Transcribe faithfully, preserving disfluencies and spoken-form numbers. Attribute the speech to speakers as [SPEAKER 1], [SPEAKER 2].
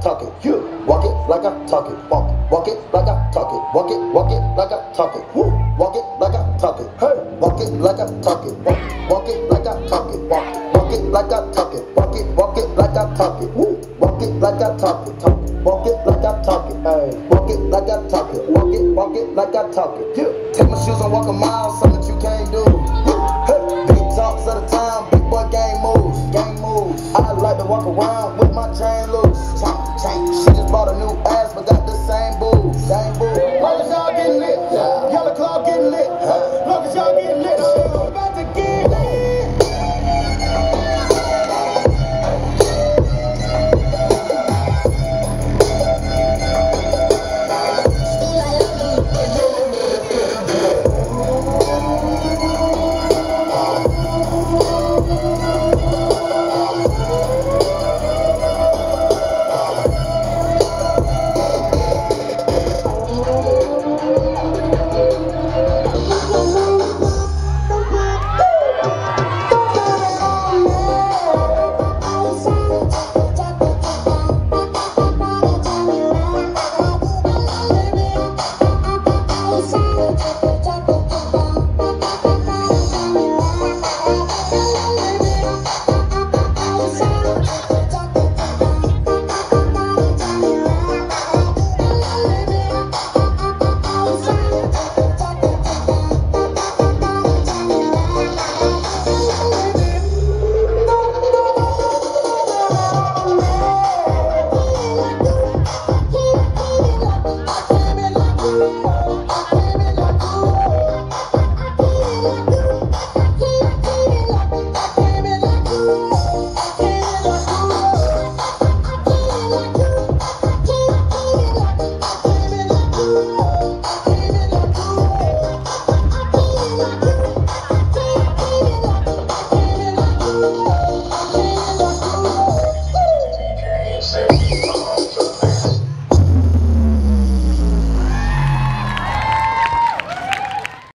[SPEAKER 1] talk it. You walk it like I talk it. Walk it, walk it like I talk it. Walk it, walk it like I talk it. Woo. Walk it like I talk it. Hey, walk it like I talk it. Walk, walk it like I talk it. Walk, walk it like I talk it. Walk it, walk it like I talk it. Woo. Walk it like I talk it. Talk it. Walk it like I talk it. Hey, walk it like I talk it. Walk it, walk it like I talk it. Yeah. Take my shoes and walk a mile, something that you can't do. Yeah. Hey, big talks of the time, big boy gang moves, gang moves. I like to walk around with my chain loose. Chain, chain. She just bought a new ass, but got the same booze, same booze.